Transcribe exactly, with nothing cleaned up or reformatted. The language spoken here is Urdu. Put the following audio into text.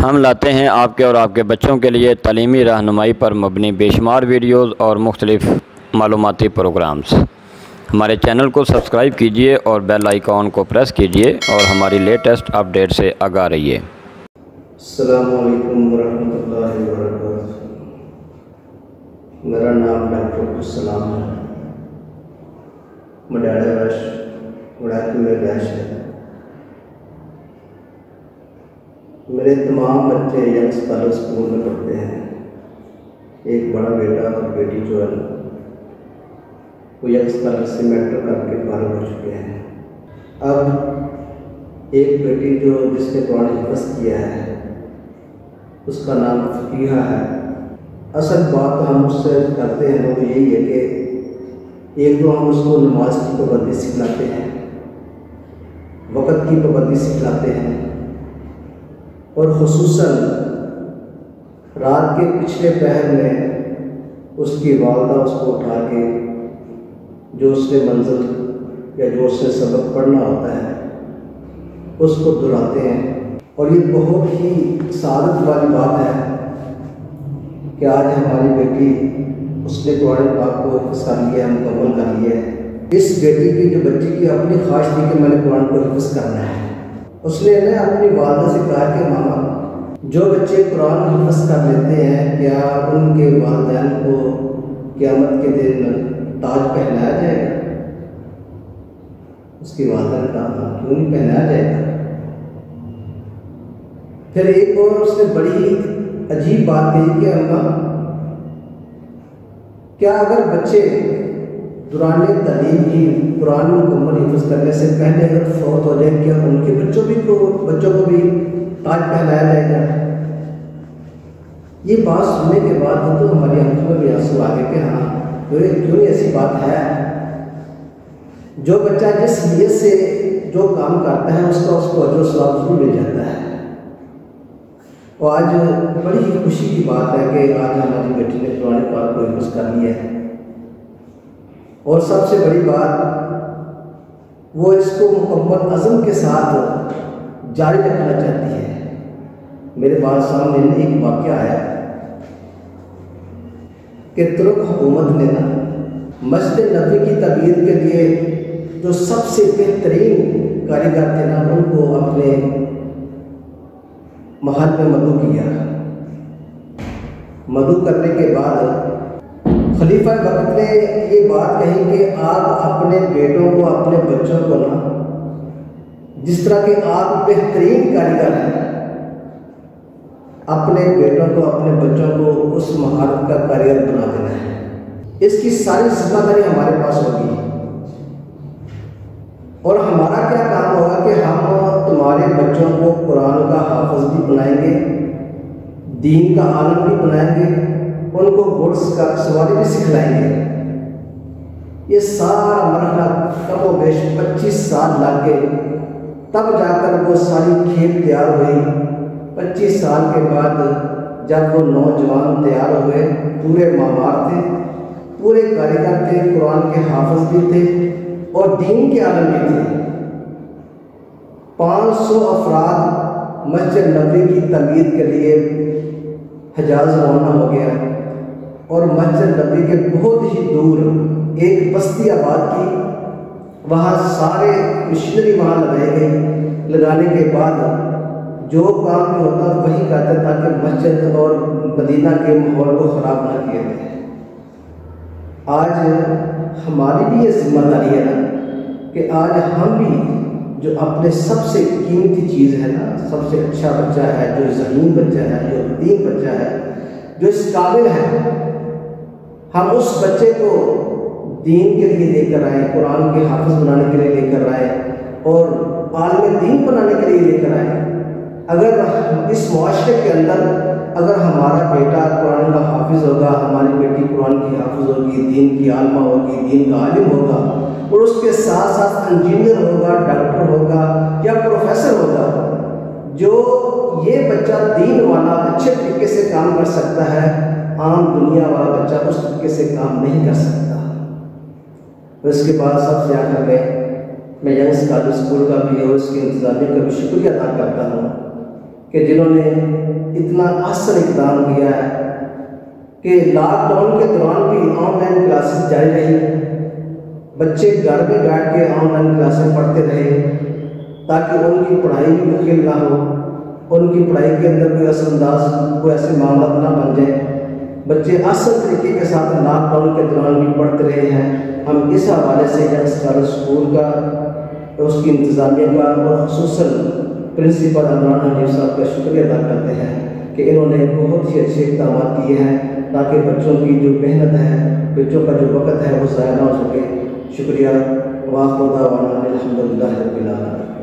ہم لاتے ہیں آپ کے اور آپ کے بچوں کے لیے تعلیمی رہنمائی پر مبنی بے شمار ویڈیوز اور مختلف معلوماتی پروگرامز۔ ہمارے چینل کو سبسکرائب کیجیے اور بیل آئیکن کو پریس کیجیے اور ہماری لیٹسٹ اپڈیٹ سے آگاہ رہیے۔ السلام علیکم ورحمۃ اللہ وبرکاتہ۔ میرا نام ڈاکٹر عبدالسلام ہے، مڈیالہ رش وڑاکی میں رہائش ہے۔ میرے تمام بچے ینگس پبلک اسکول میں پڑھتے ہیں۔ ایک بڑا بیٹا اور بیٹی جو ہے وہ ینگس پبلک سے میٹرک کر کے فارغ ہو چکے ہیں۔ اب ایک بیٹی جو جس نے قرآن حفظ کیا ہے اس کا نام فقیہہ ہے۔ اصل بات ہم اس سے کرتے ہیں وہ یہی ہے کہ ایک تو ہم اس کو نماز کی پابندی سکھلاتے ہیں، وقت کی پابندی سکھلاتے ہیں، اور خصوصاً رات کے پچھلے پہر میں اس کی والدہ اس کو اٹھا کے جو اس نے منزل یا جو اس نے سبق پڑھنا ہوتا ہے اس کو دہراتے ہیں۔ اور یہ بہت ہی سعادت والی بات ہے کہ آج ہماری بیٹی اس نے قرآن پاک کو حفظ کر لیا ہے، مکمل کر لیا ہے۔ اس بیٹی کی جو بچی کی اپنی خواہش تھی کہ میں نے قرآن کو حفظ کرنا ہے، اس نے نے اپنی والدہ سے کہا کہ ماما جو بچے قرآن حفظ کر لیتے ہیں کیا ان کے والدین کو قیامت کے دن تاج پہنایا جائے گا؟ اس کی والدہ نے کہا کیوں نہیں پہنایا جائے گا۔ پھر ایک اور اس نے بڑی عجیب بات کہی کہ اماں کیا اگر بچے دوران تعلیم ہی قرآن مکمل حفظ کرنے سے پہلے اگر فوت ہو جائے کیا ان کے بچوں بھی کو بچوں کو بھی تاج پہنایا جائے گا؟ یہ بات سننے کے بعد تو ہماری آنکھوں میں بھی آنسو آ گئے کہ ہاں کیوں نہیں ایسی بات ہے۔ جو بچہ جس نیت سے جو کام کرتا ہے اس کا اس کو اجر و ثواب ضرور مل جاتا ہے۔ اور آج بڑی ہی خوشی کی بات ہے کہ آج ہماری بیٹی نے قرآن پاک کو حفظ کر لیا ہے، اور سب سے بڑی بات وہ اس کو مکمل عزم کے ساتھ جاری رکھنا چاہتی ہے۔ میرے پاس سامنے ایک واقعہ آیا کہ ترک حکومت نے نا مسجد نبوی کی تعمیر کے لیے جو سب سے بہترین کاریگر تھے نا ان کو اپنے محل میں مدعو کیا۔ مدعو کرنے کے بعد خلیفہ وقت نے یہ بات کہی کہ آپ اپنے بیٹوں کو اپنے بچوں کو نا جس طرح کہ آپ بہترین کاریگر ہیں اپنے بیٹوں کو اپنے بچوں کو اس مہارت کا کاریگر بنا دینا ہے۔ اس کی ساری ذمہ داری ہمارے پاس ہوگی، اور ہمارا کیا کام ہوگا کہ ہم تمہارے بچوں کو قرآن کا حافظ بھی بنائیں گے، دین کا عالم بھی بنائیں گے، ان کو گھوڑ کا سواری بھی سکھلائیں گے۔ یہ سارا مرحلہ کم و بیش پچیس سال لگ گئے، تب جا کر وہ ساری کھیل تیار ہوئی۔ پچیس سال کے بعد جب وہ نوجوان تیار ہوئے، پورے معمار تھے، پورے کاریگر تھے، قرآن کے حافظ بھی تھے اور دین کے عالم بھی تھے۔ پانچ سو افراد مسجد نبوی کی تعمیر کے لیے حجاز روانہ ہو گیا، اور مسجد نبوی کے بہت ہی دور ایک بستی آباد کی، وہاں سارے مشینری وہاں لگائے گئے۔ لگانے کے بعد جو کام بھی ہوتا وہی کرتے تاکہ مسجد اور مدینہ کے ماحول کو خراب نہ کیا جائے۔ آج ہماری بھی یہ ذمہ داری ہے نا کہ آج ہم بھی جو اپنے سب سے قیمتی چیز ہے نا، سب سے اچھا بچہ ہے، جو ذہین بچہ ہے، جو دین بچہ ہے، جو اس قابل ہے، ہم اس بچے کو دین کے لیے لے کر آئیں، قرآن کے حافظ بنانے کے لیے لے کر آئیں اور عالم دین بنانے کے لیے لے کر آئیں۔ اگر اس معاشرے کے اندر اگر ہمارا بیٹا قرآن کا حافظ ہوگا، ہماری بیٹی قرآن کی حافظ ہوگی، دین کی عالمہ ہوگی، دین کا عالم ہوگا، اور اس کے ساتھ ساتھ انجینئر ہوگا، ڈاکٹر ہوگا یا پروفیسر ہوگا، جو یہ بچہ دین والا اچھے طریقے سے کام کر سکتا ہے، عام دنیا والا بچہ اس طریقے سے کام نہیں کر سکتا۔ اس کے بعد سب سے آخر میں میں ینگس کالج اسکول کا بھی اور اس کے انتظامیہ کا بھی شکریہ ادا کرتا ہوں کہ جنہوں نے اتنا اثر اقدام کیا ہے کہ لاک ڈاؤن کے دوران بھی آن لائن کلاسز جاری رہی، بچے گھر میں بیٹھ کے آن لائن کلاسیں پڑھتے رہے تاکہ ان کی پڑھائی بھی مشکل نہ ہو، ان کی پڑھائی کے اندر کوئی اثر انداز کوئی ایسے معاملات نہ بن جائیں، بچے اصل طریقے کے ساتھ لاک ڈاؤن کے دوران بھی پڑھتے رہے ہیں۔ ہم اس حوالے سے اسکالر اسکول کا، اس کی انتظامیہ کا اور خصوصاً پرنسپل عمران حنیف صاحب کا شکریہ ادا کرتے ہیں کہ انہوں نے بہت ہی اچھے اقدامات کیے ہیں تاکہ بچوں کی جو محنت ہے، بچوں کا جو وقت ہے وہ ضائع نہ ہو سکے۔ شکریہ۔ واخر دعوانا الحمدللہ رب العالمین۔